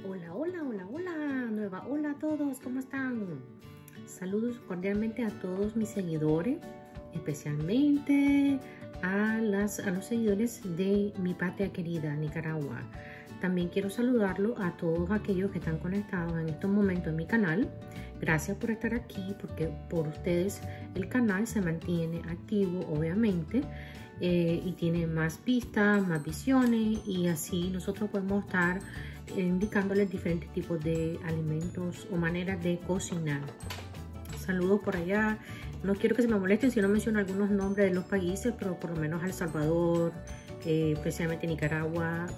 Hola, hola, hola, hola, nueva hola a todos, ¿cómo están? Saludos cordialmente a todos mis seguidores, especialmente a los seguidores de mi patria querida, Nicaragua. También quiero saludarlo a todos aquellos que están conectados en estos momentos en mi canal. Gracias por estar aquí, porque por ustedes el canal se mantiene activo, obviamente, y tiene más vistas, más visiones, y así nosotros podemos estar indicándoles diferentes tipos de alimentos o maneras de cocinar. Saludos por allá. No quiero que se me molesten si no menciono algunos nombres de los países, pero por lo menos El Salvador, especialmente Nicaragua,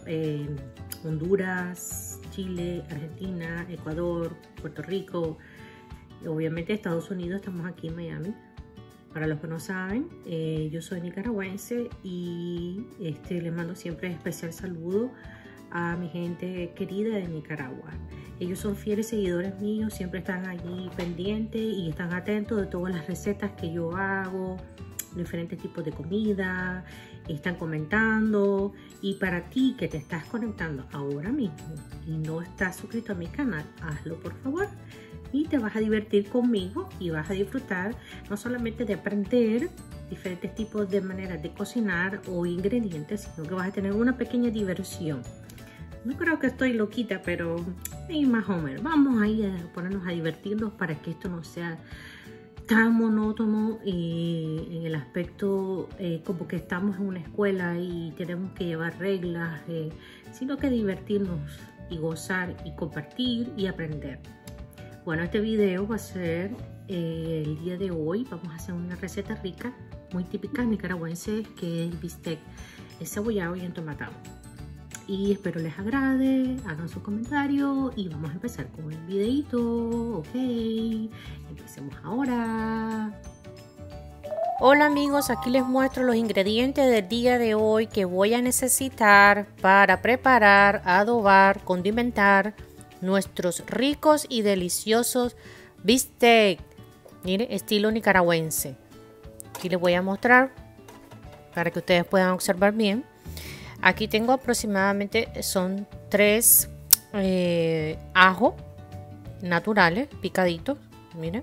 Honduras, Chile, Argentina, Ecuador, Puerto Rico, y obviamente Estados Unidos. Estamos aquí en Miami. Para los que no saben, yo soy nicaragüense y les mando siempre especial saludo a mi gente querida de Nicaragua. Ellos son fieles seguidores míos, siempre están allí pendientes y están atentos de todas las recetas que yo hago, diferentes tipos de comida, están comentando. Y para ti que te estás conectando ahora mismo y no estás suscrito a mi canal, hazlo por favor, y te vas a divertir conmigo y vas a disfrutar no solamente de aprender diferentes tipos de maneras de cocinar o ingredientes, sino que vas a tener una pequeña diversión. No creo que estoy loquita, pero más o menos vamos a ir a ponernos a divertirnos para que esto no sea tan monótono en el aspecto como que estamos en una escuela y tenemos que llevar reglas, sino que divertirnos y gozar y compartir y aprender. Bueno, este video va a ser el día de hoy. Vamos a hacer una receta rica, muy típica nicaragüense, que es el bistec cebollado y entomatado. Y espero les agrade, hagan su comentario y vamos a empezar con el videito. Ok, empecemos ahora. Hola amigos, aquí les muestro los ingredientes del día de hoy que voy a necesitar para preparar, adobar, condimentar nuestros ricos y deliciosos bistec, mire, estilo nicaragüense. Aquí les voy a mostrar para que ustedes puedan observar bien. Aquí tengo aproximadamente, son 3 ajos naturales picaditos, miren,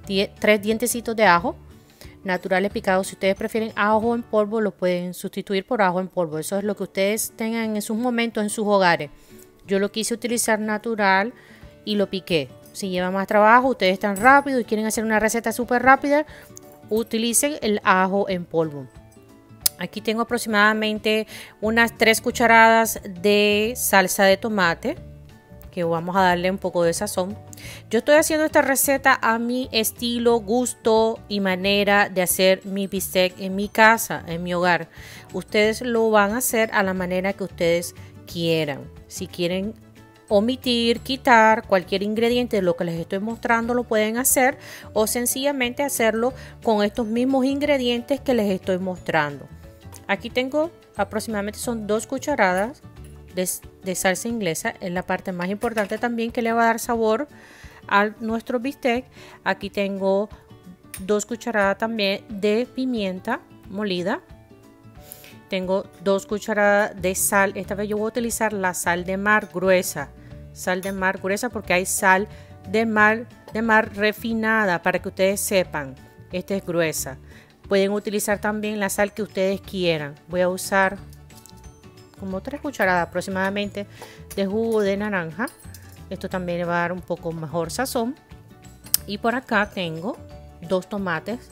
3 dientecitos de ajo naturales picados. Si ustedes prefieren ajo en polvo, lo pueden sustituir por ajo en polvo. Eso es lo que ustedes tengan en sus momentos en sus hogares. Yo lo quise utilizar natural y lo piqué. Si lleva más trabajo, ustedes están rápido y quieren hacer una receta súper rápida, utilicen el ajo en polvo. Aquí tengo aproximadamente unas 3 cucharadas de salsa de tomate, que vamos a darle un poco de sazón. Yo estoy haciendo esta receta a mi estilo, gusto y manera de hacer mi bistec en mi casa, en mi hogar. Ustedes lo van a hacer a la manera que ustedes quieran. Si quieren omitir, quitar cualquier ingrediente de lo que les estoy mostrando, lo pueden hacer, o sencillamente hacerlo con estos mismos ingredientes que les estoy mostrando. Aquí tengo aproximadamente son 2 cucharadas de salsa inglesa. Es la parte más importante también, que le va a dar sabor a nuestro bistec. Aquí tengo 2 cucharadas también de pimienta molida. Tengo 2 cucharadas de sal. Esta vez yo voy a utilizar la sal de mar gruesa. Sal de mar gruesa porque hay sal de mar refinada, para que ustedes sepan. Esta es gruesa. Pueden utilizar también la sal que ustedes quieran. Voy a usar como 3 cucharadas aproximadamente de jugo de naranja. Esto también le va a dar un poco mejor sazón. Y por acá tengo 2 tomates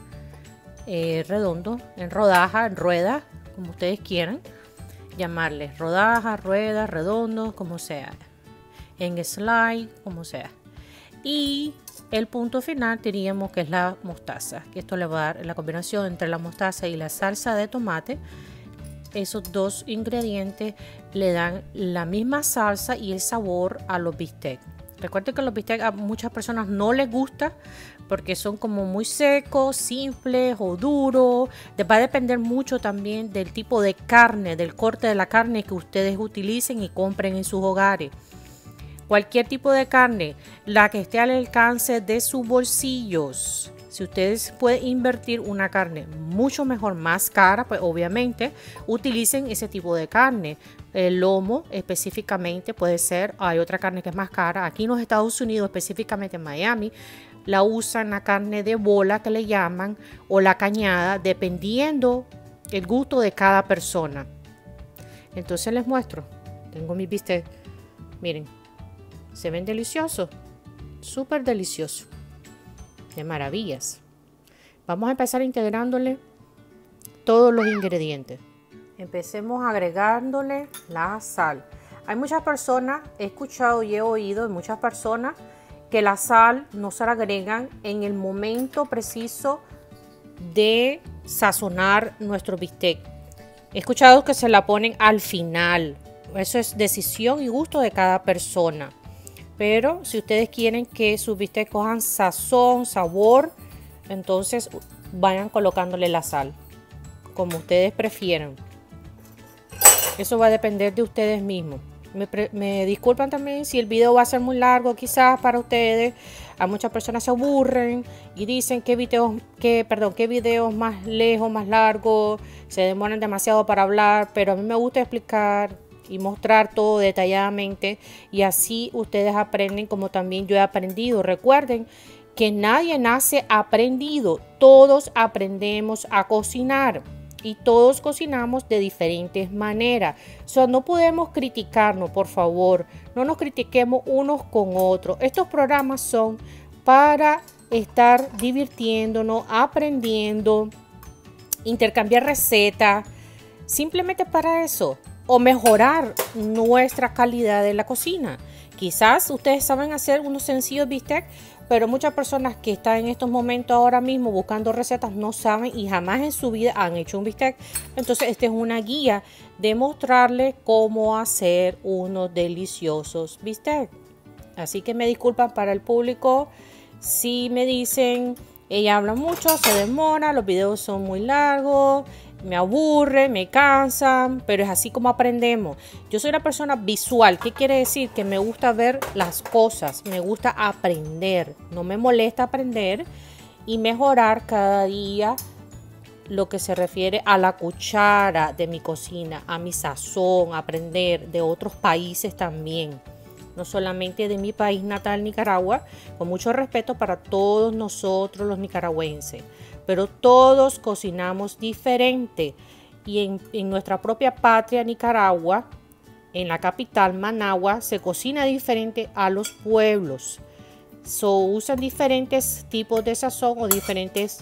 redondos, en rodaja, en ruedas, como ustedes quieran llamarles. Rodaja, ruedas, redondos, como sea. En slide, como sea. Y el punto final diríamos que es la mostaza, que esto le va a dar la combinación entre la mostaza y la salsa de tomate. Esos 2 ingredientes le dan la misma salsa y el sabor a los bistecs. Recuerden que los bistecs a muchas personas no les gusta porque son como muy secos, simples o duros. Va a depender mucho también del tipo de carne, del corte de la carne que ustedes utilicen y compren en sus hogares. Cualquier tipo de carne, la que esté al alcance de sus bolsillos. Si ustedes pueden invertir una carne mucho mejor, más cara, pues obviamente utilicen ese tipo de carne. El lomo específicamente puede ser, hay otra carne que es más cara. Aquí en los Estados Unidos, específicamente en Miami, la usan la carne de bola que le llaman o la cañada, dependiendo el gusto de cada persona. Entonces les muestro. Tengo mi bistec. Miren, se ven deliciosos, súper deliciosos. De maravillas. Vamos a empezar integrándole todos los ingredientes. Empecemos agregándole la sal. Hay muchas personas, he escuchado y he oído de muchas personas que la sal no se la agregan en el momento preciso de sazonar nuestro bistec. He escuchado que se la ponen al final. Eso es decisión y gusto de cada persona. Pero si ustedes quieren que sus bistecs cojan sazón, sabor, entonces vayan colocándole la sal, como ustedes prefieran. Eso va a depender de ustedes mismos. Me disculpan también si el video va a ser muy largo, quizás para ustedes. A muchas personas se aburren y dicen qué videos más lejos, más largos, se demoran demasiado para hablar, pero a mí me gusta explicar y mostrar todo detalladamente, y así ustedes aprenden como también yo he aprendido. Recuerden que nadie nace aprendido, todos aprendemos a cocinar y todos cocinamos de diferentes maneras. No podemos criticarnos, por favor, no nos critiquemos unos con otros. Estos programas son para estar divirtiéndonos, aprendiendo, intercambiar recetas, simplemente para eso. O mejorar nuestra calidad de la cocina. Quizás ustedes saben hacer unos sencillos bistec, pero muchas personas que están en estos momentos ahora mismo buscando recetas no saben y jamás en su vida han hecho un bistec. Entonces esta es una guía de mostrarles cómo hacer unos deliciosos bistec. Así que me disculpan para el público si me dicen, ella habla mucho, se demora, los videos son muy largos, me aburre, me cansan, pero es así como aprendemos. Yo soy una persona visual. ¿Qué quiere decir? Que me gusta ver las cosas, me gusta aprender, no me molesta aprender y mejorar cada día lo que se refiere a la cuchara de mi cocina, a mi sazón, aprender de otros países también, no solamente de mi país natal, Nicaragua, con mucho respeto para todos nosotros los nicaragüenses. Pero todos cocinamos diferente y en nuestra propia patria, Nicaragua, en la capital, Managua, se cocina diferente a los pueblos. Usan diferentes tipos de sazón o diferentes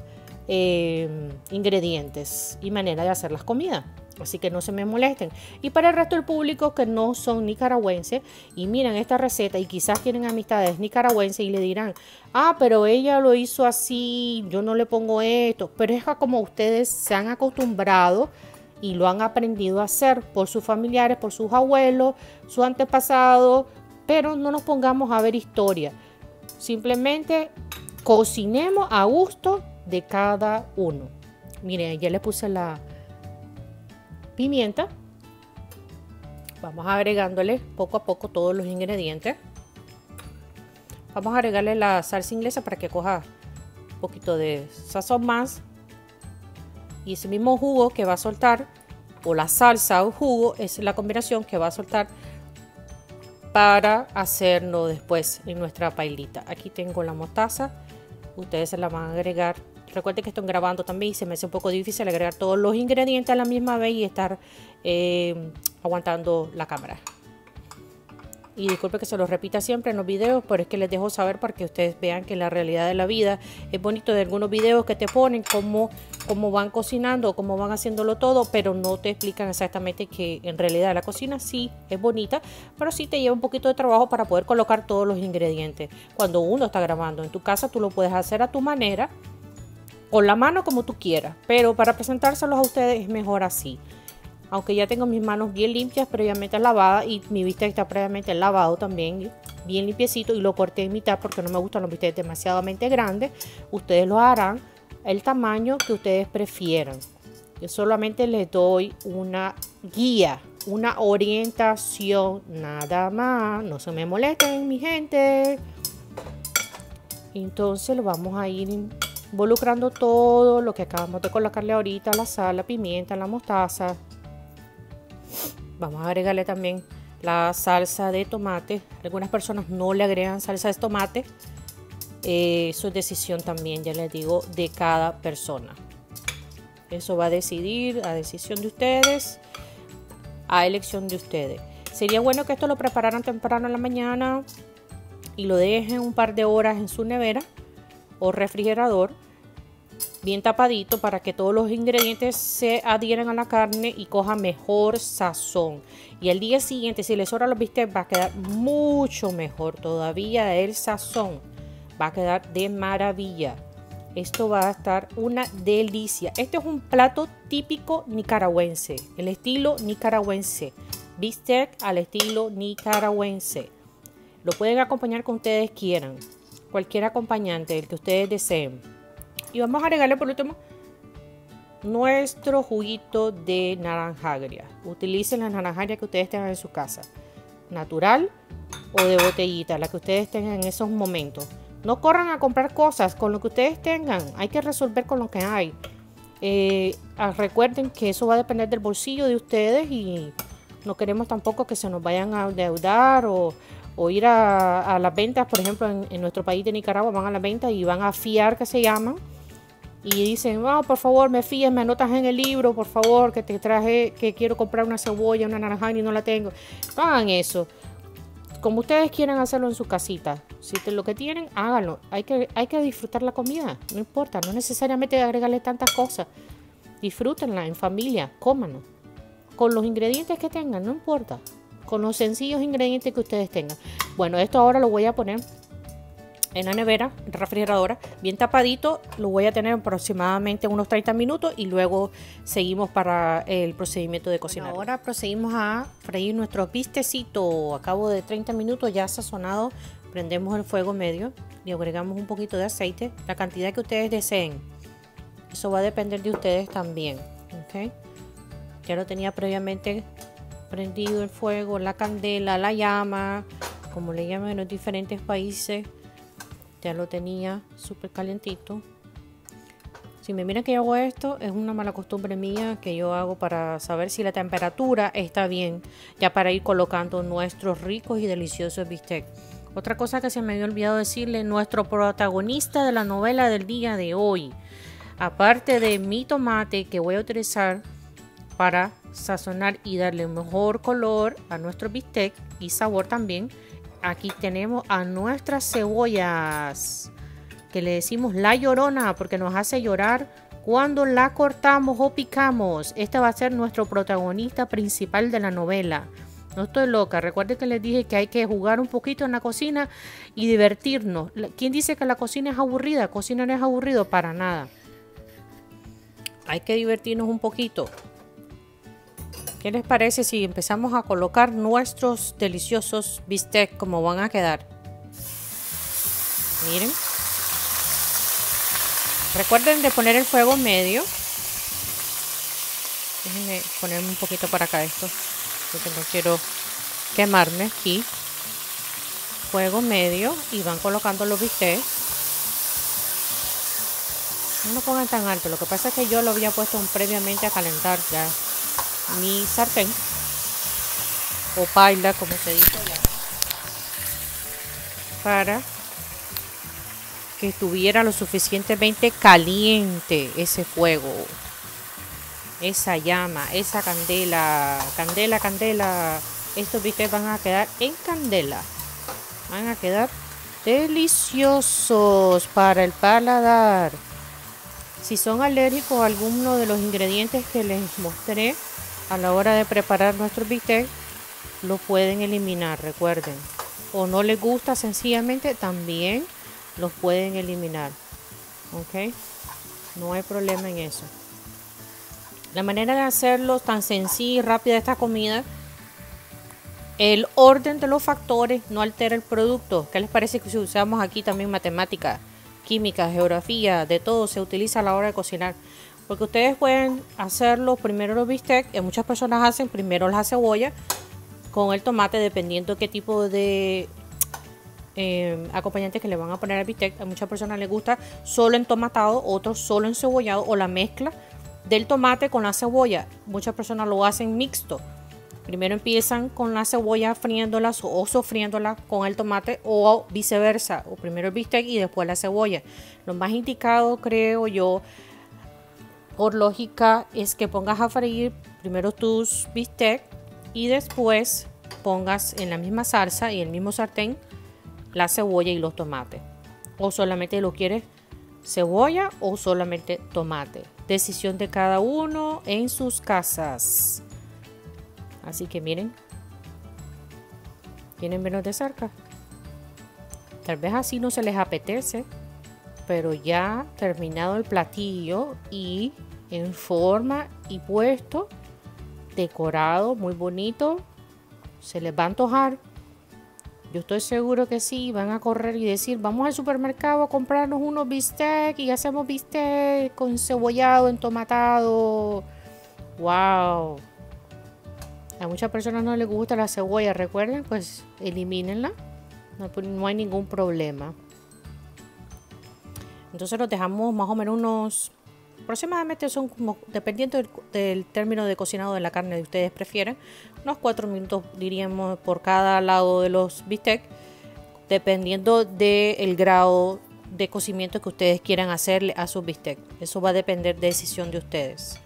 ingredientes y manera de hacer las comidas. Así que no se me molesten. Y para el resto del público que no son nicaragüenses y miran esta receta y quizás tienen amistades nicaragüenses y le dirán, ah, pero ella lo hizo así, yo no le pongo esto. Pero es como ustedes se han acostumbrado y lo han aprendido a hacer por sus familiares, por sus abuelos, sus antepasados. Pero no nos pongamos a ver historia. Simplemente cocinemos a gusto de cada uno. Miren, ya le puse la pimienta. Vamos agregándole poco a poco todos los ingredientes. Vamos a agregarle la salsa inglesa para que coja un poquito de sazón más. Y ese mismo jugo que va a soltar, o la salsa o jugo, es la combinación que va a soltar para hacerlo después en nuestra pailita. Aquí tengo la mostaza. Ustedes se la van a agregar. Recuerden que estoy grabando también y se me hace un poco difícil agregar todos los ingredientes a la misma vez y estar aguantando la cámara. Y disculpe que se los repita siempre en los videos, pero es que les dejo saber para que ustedes vean que la realidad de la vida es bonito de algunos videos que te ponen cómo van cocinando, cómo van haciéndolo todo, pero no te explican exactamente que en realidad la cocina sí es bonita, pero sí te lleva un poquito de trabajo para poder colocar todos los ingredientes. Cuando uno está grabando en tu casa, tú lo puedes hacer a tu manera, con la mano como tú quieras, pero para presentárselos a ustedes es mejor así. Aunque ya tengo mis manos bien limpias, previamente lavadas, y mi bistec está previamente lavado también, bien limpiecito, y lo corté en mitad porque no me gustan los bistecs demasiadamente grandes. Ustedes lo harán el tamaño que ustedes prefieran. Yo solamente les doy una guía, una orientación, nada más. No se me molesten, mi gente. Entonces lo vamos a ir involucrando todo lo que acabamos de colocarle ahorita, la sal, la pimienta, la mostaza. Vamos a agregarle también la salsa de tomate. Algunas personas no le agregan salsa de tomate. Eso es decisión también, ya les digo, de cada persona. Eso va a decidir, a decisión de ustedes, a elección de ustedes. Sería bueno que esto lo prepararan temprano en la mañana y lo dejen un par de horas en su nevera o refrigerador, bien tapadito, para que todos los ingredientes se adhieran a la carne y coja mejor sazón. Y el día siguiente, si les sobra los bistecs, va a quedar mucho mejor todavía. El sazón va a quedar de maravilla. Esto va a estar una delicia. Este es un plato típico nicaragüense, el estilo nicaragüense. Bistec al estilo nicaragüense. Lo pueden acompañar con ustedes quieran. Cualquier acompañante, el que ustedes deseen. Y vamos a agregarle por último nuestro juguito de naranja agria. Utilicen la naranja agria que ustedes tengan en su casa. Natural o de botellita, la que ustedes tengan en esos momentos. No corran a comprar cosas, con lo que ustedes tengan. Hay que resolver con lo que hay. Recuerden que eso va a depender del bolsillo de ustedes y no queremos tampoco que se nos vayan a endeudar o ir a las ventas. Por ejemplo, en nuestro país de Nicaragua van a las ventas y van a fiar, que se llaman. Y dicen, oh, por favor, me fíes, me anotas en el libro, por favor, que te traje, que quiero comprar una cebolla, una naranja y no la tengo. No hagan eso. Como ustedes quieran hacerlo en su casita. Si lo que tienen, háganlo. Hay que disfrutar la comida. No importa, no necesariamente agregarle tantas cosas. Disfrútenla en familia, cómanlo. Con los ingredientes que tengan, no importa. Con los sencillos ingredientes que ustedes tengan. Bueno, esto ahora lo voy a poner en la nevera, refrigeradora, bien tapadito. Lo voy a tener aproximadamente unos 30 minutos y luego seguimos para el procedimiento de cocinar. Bueno, ahora procedimos a freír nuestro bistecito. A cabo de 30 minutos ya sazonado, prendemos el fuego medio y agregamos un poquito de aceite, la cantidad que ustedes deseen. Eso va a depender de ustedes también. ¿Okay? Ya lo tenía previamente prendido el fuego, la candela, la llama, como le llaman en los diferentes países. Ya lo tenía súper calientito. Si me miran que yo hago esto, es una mala costumbre mía que yo hago para saber si la temperatura está bien, ya para ir colocando nuestros ricos y deliciosos bistecs. Otra cosa que se me había olvidado decirle, nuestro protagonista de la novela del día de hoy, aparte de mi tomate que voy a utilizar para sazonar y darle mejor color a nuestro bistec y sabor también, aquí tenemos a nuestras cebollas, que le decimos la llorona porque nos hace llorar cuando la cortamos o picamos. Este va a ser nuestro protagonista principal de la novela. No estoy loca. Recuerden que les dije que hay que jugar un poquito en la cocina y divertirnos. ¿Quién dice que la cocina es aburrida? Cocinar no es aburrido para nada. Hay que divertirnos un poquito. ¿Qué les parece si empezamos a colocar nuestros deliciosos bistecs como van a quedar? Miren. Recuerden de poner el fuego medio. Déjenme ponerme un poquito para acá esto, porque no quiero quemarme aquí. Fuego medio y van colocando los bistecs. No lo pongan tan alto. Lo que pasa es que yo lo había puesto previamente a calentar ya mi sartén o paila, como se dice ya, para que estuviera lo suficientemente caliente ese fuego, esa llama, esa candela, candela. Estos bistecs van a quedar en candela, van a quedar deliciosos para el paladar. Si son alérgicos a alguno de los ingredientes que les mostré a la hora de preparar nuestro bistec, lo pueden eliminar, recuerden. O no les gusta sencillamente, también los pueden eliminar. ¿Ok? No hay problema en eso. La manera de hacerlo tan sencilla y rápida esta comida, el orden de los factores no altera el producto. ¿Qué les parece que si usamos aquí también matemática, química, geografía, de todo se utiliza a la hora de cocinar? Porque ustedes pueden hacerlo primero los bistecs, y muchas personas hacen primero la cebolla con el tomate, dependiendo qué tipo de acompañantes que le van a poner al bistec. A muchas personas les gusta solo entomatado, otros solo encebollado o la mezcla del tomate con la cebolla. Muchas personas lo hacen mixto. Primero empiezan con la cebolla friéndola o sofriéndola con el tomate o viceversa. O primero el bistec y después la cebolla. Lo más indicado, creo yo, por lógica, es que pongas a freír primero tus bistec y después pongas en la misma salsa y el mismo sartén la cebolla y los tomates. O solamente lo quieres cebolla o solamente tomate. Decisión de cada uno en sus casas. Así que miren. ¿Quieren vernos de cerca? Tal vez así no se les apetece. Pero ya terminado el platillo y en forma y puesto, decorado, muy bonito, se les va a antojar. Yo estoy seguro que sí, van a correr y decir, vamos al supermercado a comprarnos unos bistec y hacemos bistec con cebollado, entomatado. ¡Wow! A muchas personas no les gusta la cebolla, recuerden, pues elimínenla, no hay ningún problema. Entonces los dejamos más o menos unos, aproximadamente son como, dependiendo del término de cocinado de la carne que ustedes prefieren, unos 4 minutos diríamos por cada lado de los bistec, dependiendo del grado de cocimiento que ustedes quieran hacerle a sus bistec. Eso va a depender de decisión de ustedes.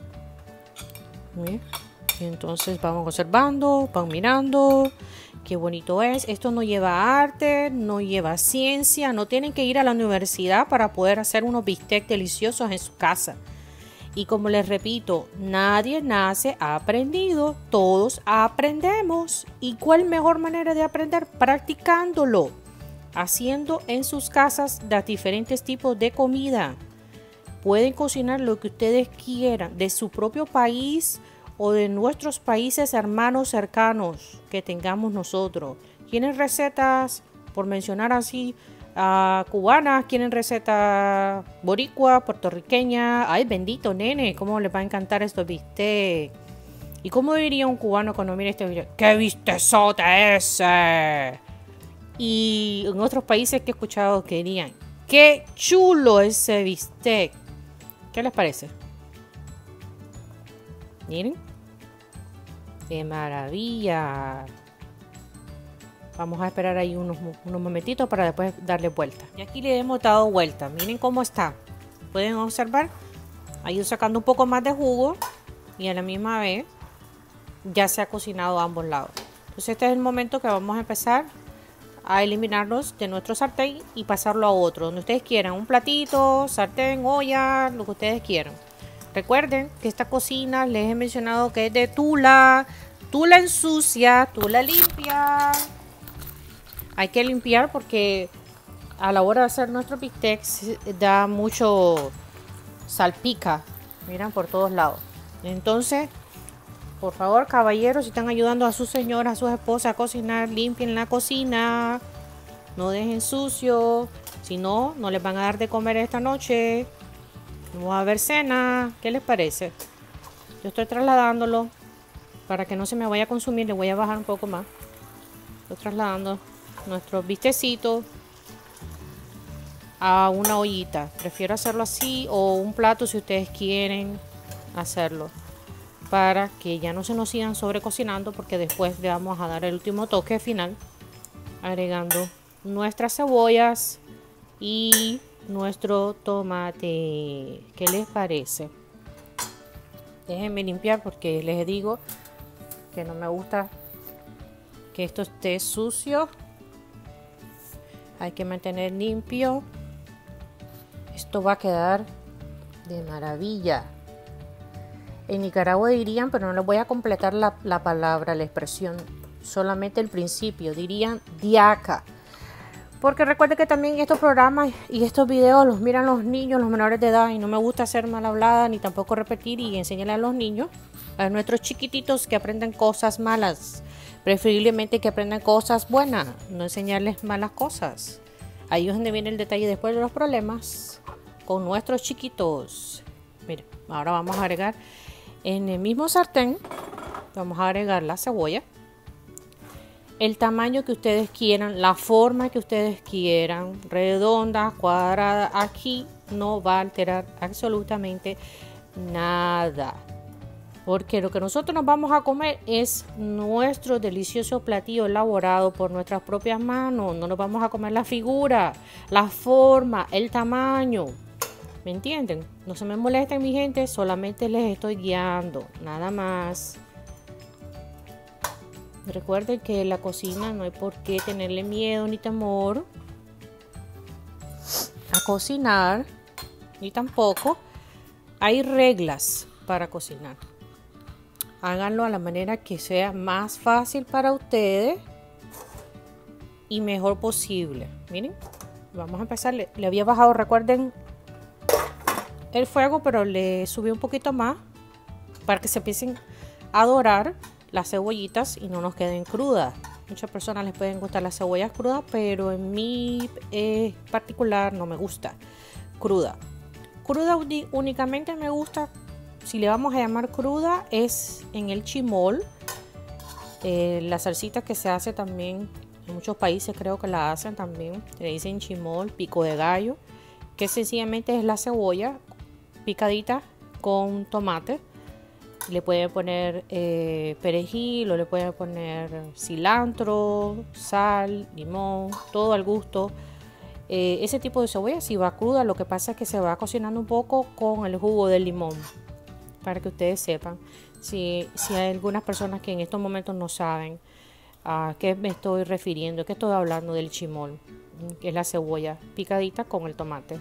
¿Sí? Entonces van observando, van mirando. Qué bonito es. Esto no lleva arte, no lleva ciencia. No tienen que ir a la universidad para poder hacer unos bistec deliciosos en su casa. Y como les repito, nadie nace aprendido. Todos aprendemos. ¿Y cuál mejor manera de aprender? Practicándolo. Haciendo en sus casas los diferentes tipos de comida. Pueden cocinar lo que ustedes quieran de su propio país o de nuestros países hermanos cercanos que tengamos nosotros. ¿Quieren recetas, por mencionar así, cubanas? ¿Quieren recetas boricua, puertorriqueña? Ay, bendito nene, cómo les va a encantar estos bistec. ¿Y cómo diría un cubano cuando mire este video? ¡Qué bistezote ese! Y en otros países que he escuchado que dirían, ¡qué chulo ese bistec! ¿Qué les parece? Miren. ¡Qué maravilla! Vamos a esperar ahí unos momentitos para después darle vuelta. Y aquí le hemos dado vuelta. Miren cómo está. Pueden observar. Ha ido sacando un poco más de jugo. Y a la misma vez ya se ha cocinado a ambos lados. Entonces este es el momento que vamos a empezar a eliminarlos de nuestro sartén y pasarlo a otro. Donde ustedes quieran. Un platito, sartén, olla, lo que ustedes quieran. Recuerden que esta cocina les he mencionado que es de tula. Tula ensucia, tula limpia. Hay que limpiar porque a la hora de hacer nuestro bistec da mucho salpica. Miran por todos lados. Entonces, por favor, caballeros, si están ayudando a sus señoras, a sus esposas a cocinar, limpien la cocina. No dejen sucio. Si no, no les van a dar de comer esta noche. No va a haber cena. ¿Qué les parece? Yo estoy trasladándolo para que no se me vaya a consumir. Le voy a bajar un poco más. Estoy trasladando nuestros bistecitos a una ollita. Prefiero hacerlo así o un plato si ustedes quieren hacerlo, para que ya no se nos sigan sobrecocinando, porque después le vamos a dar el último toque final agregando nuestras cebollas y nuestro tomate. ¿Qué les parece? Déjenme limpiar porque les digo que no me gusta que esto esté sucio. Hay que mantener limpio. Esto va a quedar de maravilla. En Nicaragua dirían, pero no les voy a completar la palabra, la expresión, solamente el principio, dirían diaca. Porque recuerden que también estos programas y estos videos los miran los niños, los menores de edad, y no me gusta ser mal hablada ni tampoco repetir y enseñarle a los niños, a nuestros chiquititos, que aprendan cosas malas. Preferiblemente que aprendan cosas buenas, no enseñarles malas cosas. Ahí es donde viene el detalle después de los problemas con nuestros chiquitos. Miren, ahora vamos a agregar en el mismo sartén, vamos a agregar la cebolla. el tamaño que ustedes quieran, la forma que ustedes quieran, redonda, cuadrada. Aquí no va a alterar absolutamente nada, porque lo que nosotros nos vamos a comer es nuestro delicioso platillo elaborado por nuestras propias manos. No nos vamos a comer la figura, la forma, el tamaño. ¿Me entienden? No se me molesten, mi gente, solamente les estoy guiando, nada más. Recuerden que en la cocina no hay por qué tenerle miedo ni temor a cocinar, ni tampoco hay reglas para cocinar. Háganlo a la manera que sea más fácil para ustedes y mejor posible. Miren, vamos a empezar. Le había bajado, recuerden, el fuego, pero le subí un poquito más para que se empiecen a dorar las cebollitas y no nos queden crudas. Muchas personas les pueden gustar las cebollas crudas, pero en mi particular no me gusta cruda. Cruda únicamente me gusta, si le vamos a llamar cruda, es en el chimol. La salsita que se hace también en muchos países, creo que la hacen también, le dicen chimol, pico de gallo, que sencillamente es la cebolla picadita con tomate. Le pueden poner perejil, o le pueden poner cilantro, sal, limón, todo al gusto. Ese tipo de cebolla si va cruda, lo que pasa es que se va cocinando un poco con el jugo del limón, para que ustedes sepan. Si hay algunas personas que en estos momentos no saben a qué me estoy refiriendo, que estoy hablando del chimol, que es la cebolla picadita con el tomate.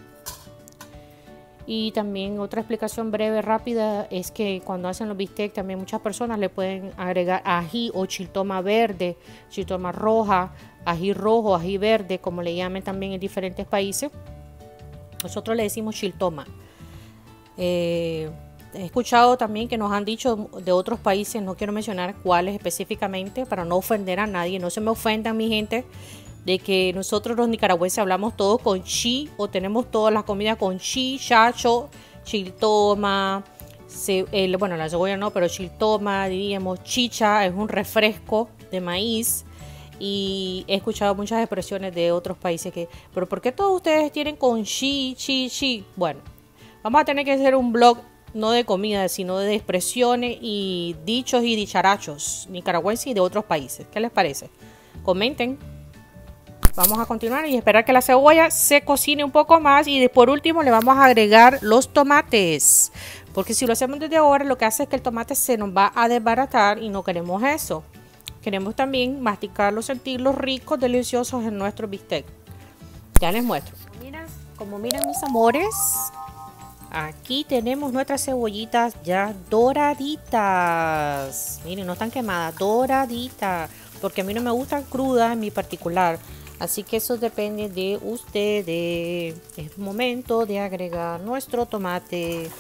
Y también otra explicación breve, rápida, es que cuando hacen los bistecs también muchas personas le pueden agregar ají o chiltoma verde, chiltoma roja, ají rojo, ají verde, como le llaman también en diferentes países. Nosotros le decimos chiltoma. He escuchado también que nos han dicho de otros países, no quiero mencionar cuáles específicamente para no ofender a nadie, no se me ofendan, mi gente, de que nosotros los nicaragüenses hablamos todo con chi, o tenemos todas las comidas con chi, chacho, chiltoma, bueno, la cebolla no, pero chiltoma, diríamos chicha, es un refresco de maíz. Y he escuchado muchas expresiones de otros países que, pero ¿por qué todos ustedes tienen con chi, chi, chi? Bueno, vamos a tener que hacer un blog no de comida, sino de expresiones y dichos y dicharachos nicaragüenses y de otros países. ¿Qué les parece? Comenten. Vamos a continuar y esperar que la cebolla se cocine un poco más, y por último le vamos a agregar los tomates, porque si lo hacemos desde ahora lo que hace es que el tomate se nos va a desbaratar y no queremos eso. Queremos también masticarlos, sentirlos ricos, deliciosos en nuestro bistec. Ya les muestro. Como miran mis amores, aquí tenemos nuestras cebollitas ya doraditas. Miren, no están quemadas, doraditas, porque a mí no me gustan crudas en mi particular. Así que eso depende de ustedes. Es momento de agregar nuestro tomate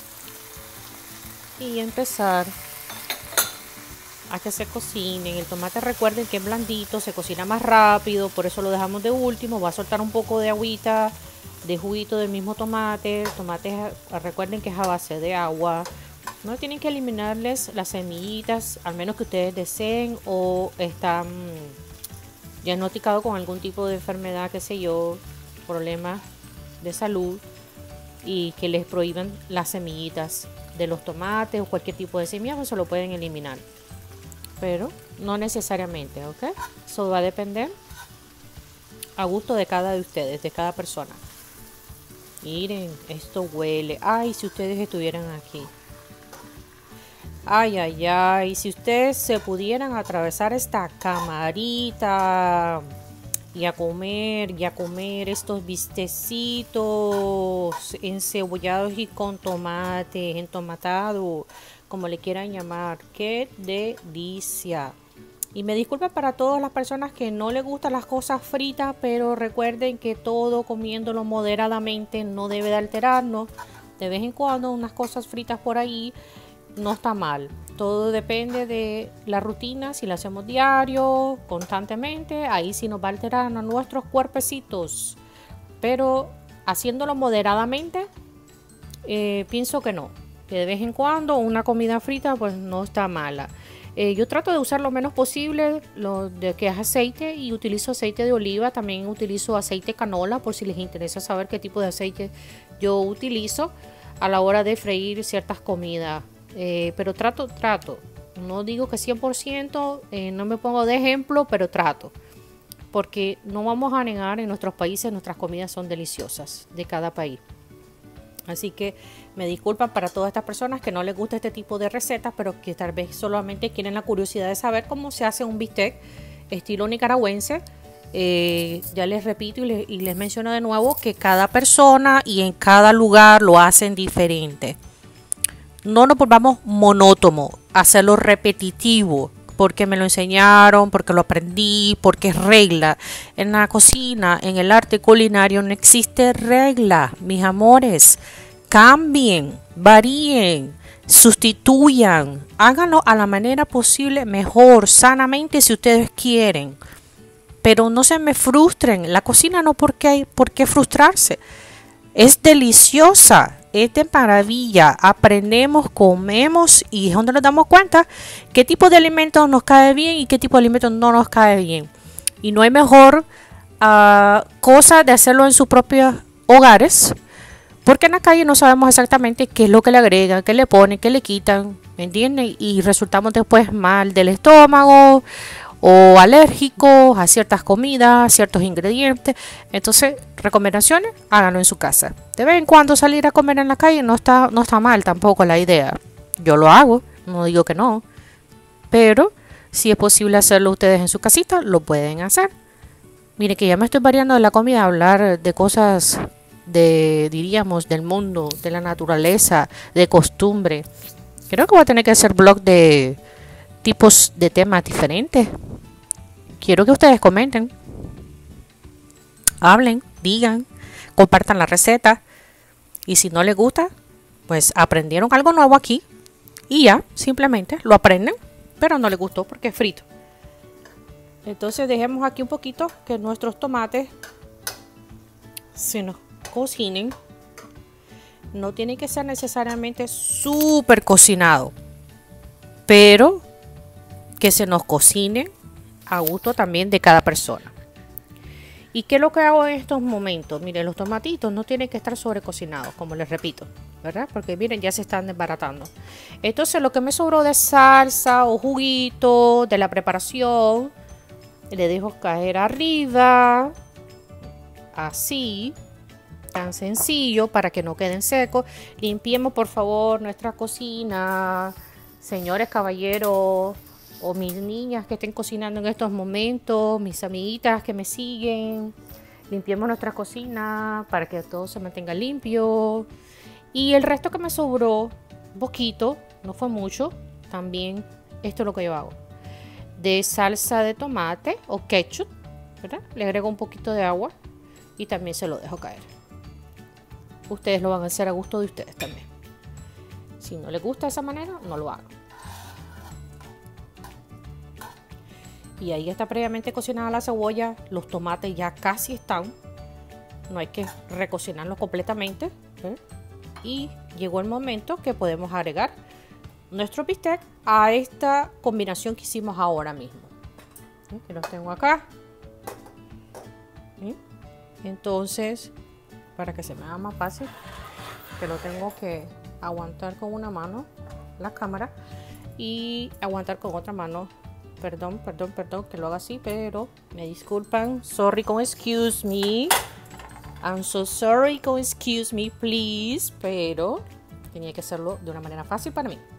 y empezar a que se cocinen. El tomate, recuerden que es blandito, se cocina más rápido, por eso lo dejamos de último. Va a soltar un poco de agüita, de juguito del mismo tomate. El tomate, recuerden que es a base de agua. No tienen que eliminarles las semillitas, al menos que ustedes deseen, o están diagnosticado con algún tipo de enfermedad, qué sé yo, problemas de salud, y que les prohíban las semillitas de los tomates o cualquier tipo de semilla, pues se lo pueden eliminar, pero no necesariamente, ¿ok? Eso va a depender a gusto de cada de ustedes, de cada persona. Miren, esto huele. Ay, si ustedes estuvieran aquí. Ay, ay, ay, si ustedes se pudieran atravesar esta camarita y a comer estos bistecitos encebollados y con tomate, entomatado, como le quieran llamar. ¡Qué delicia! Y me disculpen para todas las personas que no les gustan las cosas fritas, pero recuerden que todo comiéndolo moderadamente no debe de alterarnos. De vez en cuando unas cosas fritas por ahí no está mal. Todo depende de la rutina. Si lo hacemos diario, constantemente, ahí sí nos va a alterar a nuestros cuerpecitos. Pero haciéndolo moderadamente, pienso que no. Que de vez en cuando una comida frita pues no está mala. Yo trato de usar lo menos posible lo de que es aceite, y utilizo aceite de oliva, también utilizo aceite canola por si les interesa saber qué tipo de aceite yo utilizo a la hora de freír ciertas comidas. Pero trato, no digo que 100%, no me pongo de ejemplo, pero trato. Porque no vamos a negar, en nuestros países nuestras comidas son deliciosas de cada país. Así que me disculpan para todas estas personas que no les gusta este tipo de recetas, pero que tal vez solamente quieren la curiosidad de saber cómo se hace un bistec estilo nicaragüense. Ya les repito y les menciono de nuevo que cada persona y en cada lugar lo hacen diferente. No nos volvamos monótono, hacerlo repetitivo, porque me lo enseñaron, porque lo aprendí, porque es regla. En la cocina, en el arte culinario no existe regla, mis amores. Cambien, varíen, sustituyan, háganlo a la manera posible, mejor, sanamente si ustedes quieren. Pero no se me frustren, la cocina no por qué frustrarse. Es deliciosa, es de maravilla, aprendemos, comemos y es donde nos damos cuenta qué tipo de alimentos nos cae bien y qué tipo de alimentos no nos cae bien. Y no hay mejor cosa de hacerlo en sus propios hogares, porque en la calle no sabemos exactamente qué es lo que le agregan, qué le ponen, qué le quitan, ¿me entienden? Y resultamos después mal del estómago o alérgicos a ciertas comidas, a ciertos ingredientes. Entonces, recomendaciones, háganlo en su casa. De vez en cuando salir a comer en la calle no está mal tampoco la idea. Yo lo hago, no digo que no, pero si es posible hacerlo ustedes en su casita, lo pueden hacer. Mire que ya me estoy variando de la comida, hablar de cosas diríamos, del mundo, de la naturaleza, de costumbre. Creo que voy a tener que hacer blog de tipos de temas diferentes. Quiero que ustedes comenten, hablen, digan, compartan la receta, y si no les gusta, pues aprendieron algo nuevo aquí y ya, simplemente lo aprenden, pero no les gustó porque es frito. Entonces dejemos aquí un poquito que nuestros tomates se nos cocinen. No tiene que ser necesariamente súper cocinado, pero que se nos cocinen a gusto también de cada persona. ¿Y qué es lo que hago en estos momentos? Miren, los tomatitos no tienen que estar sobrecocinados, como les repito, ¿verdad? Porque miren, ya se están desbaratando. Entonces, lo que me sobró de salsa o juguito de la preparación, le dejo caer arriba, así, tan sencillo, para que no queden secos. Limpiemos, por favor, nuestra cocina, señores caballeros, o mis niñas que estén cocinando en estos momentos, mis amiguitas que me siguen. Limpiemos nuestra cocina para que todo se mantenga limpio. Y el resto que me sobró, poquito, no fue mucho, también esto es lo que yo hago. De salsa de tomate o ketchup, ¿verdad? Le agrego un poquito de agua y también se lo dejo caer. Ustedes lo van a hacer a gusto de ustedes también. Si no les gusta de esa manera, no lo hagan. Y ahí está previamente cocinada la cebolla, los tomates ya casi están, no hay que recocinarlos completamente, ¿eh? Y llegó el momento que podemos agregar nuestro bistec a esta combinación que hicimos ahora mismo. Que los tengo acá. Entonces, para que se me haga más fácil, que lo tengo que aguantar con una mano la cámara y aguantar con otra mano. Perdón que lo haga así, pero me disculpan. Sorry con excuse me. I'm so sorry con excuse me, please. Pero tenía que hacerlo de una manera fácil para mí.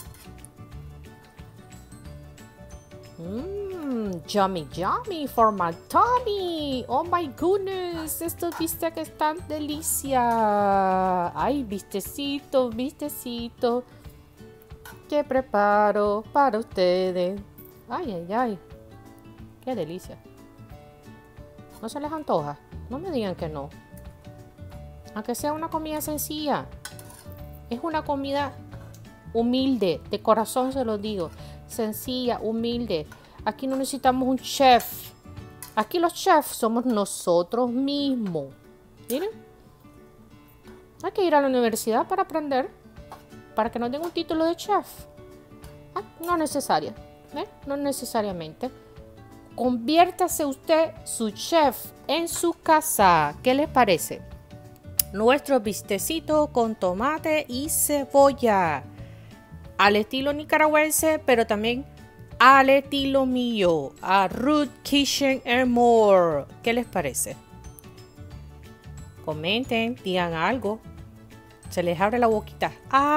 Yummy, yummy for my tummy. Oh my goodness. Estos bistecs están delicia. Ay, vistecito, vistecito. Que preparo para ustedes. Ay, ay, ay. Qué delicia. ¿No se les antoja? No me digan que no. Aunque sea una comida sencilla. Es una comida humilde. De corazón se lo digo. Sencilla, humilde. Aquí no necesitamos un chef. Aquí los chefs somos nosotros mismos. Miren. Hay que ir a la universidad para aprender. Para que nos den un título de chef. No es necesaria. No necesariamente. Conviértase usted su chef en su casa. ¿Qué les parece? Nuestro bistecito con tomate y cebolla. Al estilo nicaragüense, pero también al estilo mío. A Ruth Kitchen and More. ¿Qué les parece? Comenten, digan algo. Se les abre la boquita.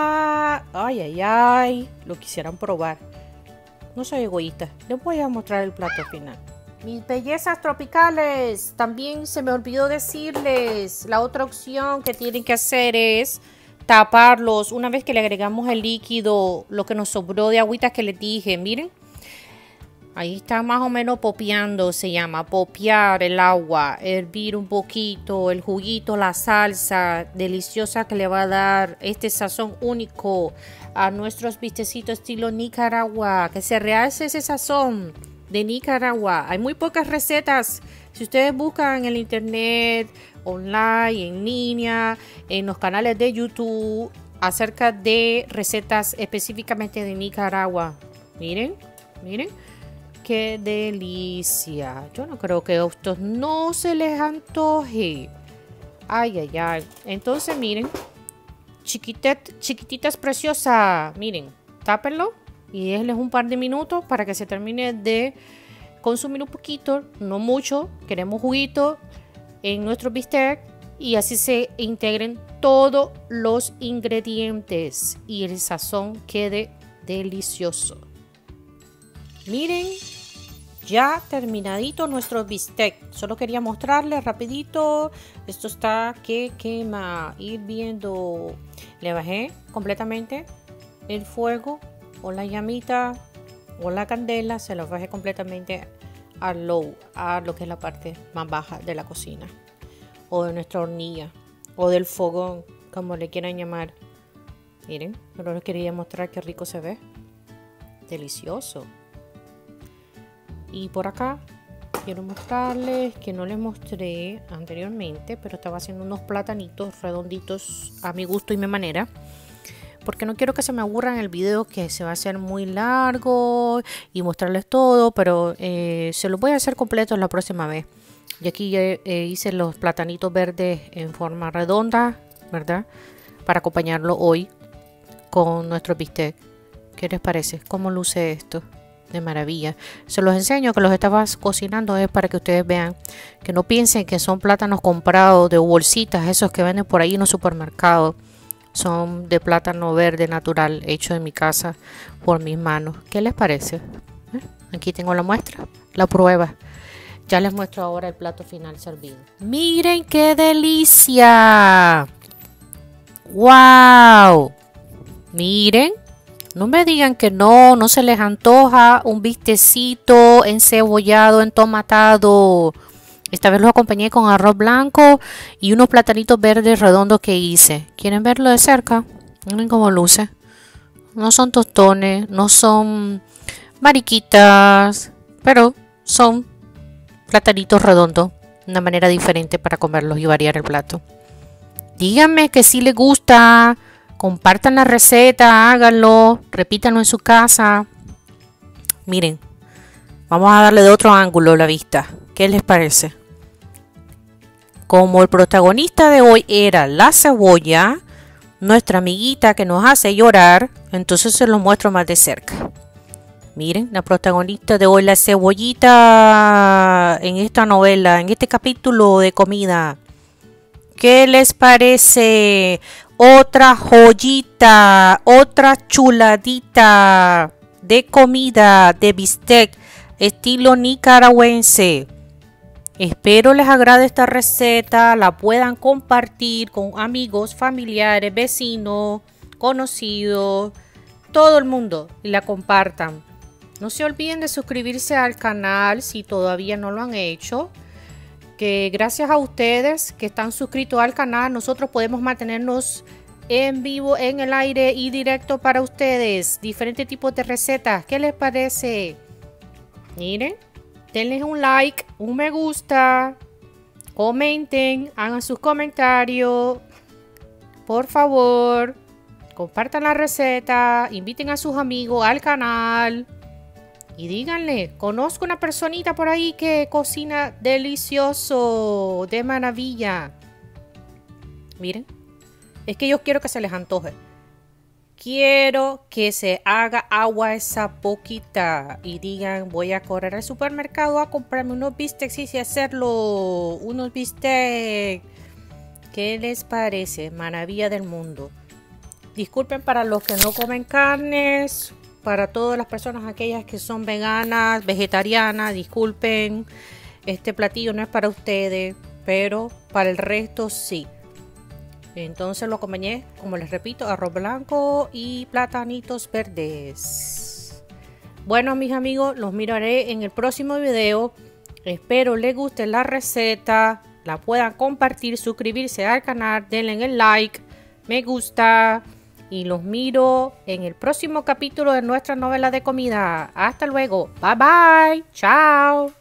Ay. Lo quisieran probar. No soy egoísta. Les voy a mostrar el plato final. Mis bellezas tropicales. También se me olvidó decirles. La otra opción que tienen que hacer es taparlos. Una vez que le agregamos el líquido, lo que nos sobró de agüita que les dije. Miren. Ahí está más o menos popeando, se llama popear el agua, hervir un poquito, el juguito, la salsa deliciosa que le va a dar este sazón único a nuestros bistecitos estilo Nicaragua, que se realce ese sazón de Nicaragua. Hay muy pocas recetas. Si ustedes buscan en el internet, online, en línea, en los canales de YouTube, acerca de recetas específicamente de Nicaragua. Miren. ¡Qué delicia! Yo no creo que a estos no se les antoje. Ay. Entonces, miren. Chiquititas preciosas. Miren, tápenlo y déjenles un par de minutos para que se termine de consumir un poquito, no mucho. Queremos juguito en nuestro bistec y así se integren todos los ingredientes y el sazón quede delicioso. Miren, ya terminadito nuestro bistec. Solo quería mostrarles rapidito. Esto está que quema, hirviendo. Le bajé completamente el fuego o la llamita o la candela. Se lo bajé completamente a low, a lo que es la parte más baja de la cocina o de nuestra hornilla o del fogón, como le quieran llamar. Miren, pero les quería mostrar qué rico se ve. Delicioso. Y por acá quiero mostrarles que no les mostré anteriormente, pero estaba haciendo unos platanitos redonditos a mi gusto y mi manera, porque no quiero que se me aburran el video, que se va a hacer muy largo y mostrarles todo, pero se los voy a hacer completos la próxima vez. Y aquí hice los platanitos verdes en forma redonda, ¿verdad? Para acompañarlo hoy con nuestro bistec. ¿Qué les parece? ¿Cómo luce esto? De maravilla. Se los enseño que los estaba cocinando es para que ustedes vean, que no piensen que son plátanos comprados de bolsitas, esos que venden por ahí en los supermercados. Son de plátano verde natural, hecho en mi casa por mis manos. ¿Qué les parece? Aquí tengo la muestra, la prueba. Ya les muestro ahora el plato final servido. Miren qué delicia. ¡Wow! Miren. No me digan que no se les antoja un bistecito encebollado, entomatado. Esta vez lo acompañé con arroz blanco y unos platanitos verdes redondos que hice. ¿Quieren verlo de cerca? Miren cómo luce. No son tostones, no son mariquitas, pero son platanitos redondos. Una manera diferente para comerlos y variar el plato. Díganme que sí les gusta. Compartan la receta, háganlo, repítanlo en su casa. Miren, vamos a darle de otro ángulo la vista. ¿Qué les parece? Como el protagonista de hoy era la cebolla, nuestra amiguita que nos hace llorar, entonces se lo muestro más de cerca. Miren, la protagonista de hoy, la cebollita en esta novela, en este capítulo de comida. ¿Qué les parece? Otra joyita, otra chuladita de comida, de bistec, estilo nicaragüense. Espero les agrade esta receta, la puedan compartir con amigos, familiares, vecinos, conocidos, todo el mundo, y la compartan. No se olviden de suscribirse al canal si todavía no lo han hecho. Que gracias a ustedes que están suscritos al canal, nosotros podemos mantenernos en vivo, en el aire y directo para ustedes. Diferentes tipos de recetas. ¿Qué les parece? Miren, denle un like, un me gusta, comenten, hagan sus comentarios. Por favor, compartan la receta, inviten a sus amigos al canal. Y díganle, conozco una personita por ahí que cocina delicioso, de maravilla. Miren, es que yo quiero que se les antoje. Quiero que se haga agua esa boquita y digan, voy a correr al supermercado a comprarme unos bistecs y hacerlo. Unos bistecs. ¿Qué les parece? Maravilla del mundo. Disculpen para los que no comen carnes, para todas las personas aquellas que son veganas, vegetarianas, disculpen. Este platillo no es para ustedes, pero para el resto sí. Entonces lo acompañé, como les repito, arroz blanco y platanitos verdes. Bueno, mis amigos, los miraré en el próximo video. Espero les guste la receta, la puedan compartir, suscribirse al canal, denle el like, me gusta y los miro en el próximo capítulo de nuestra novela de comida. Hasta luego, bye bye, chao.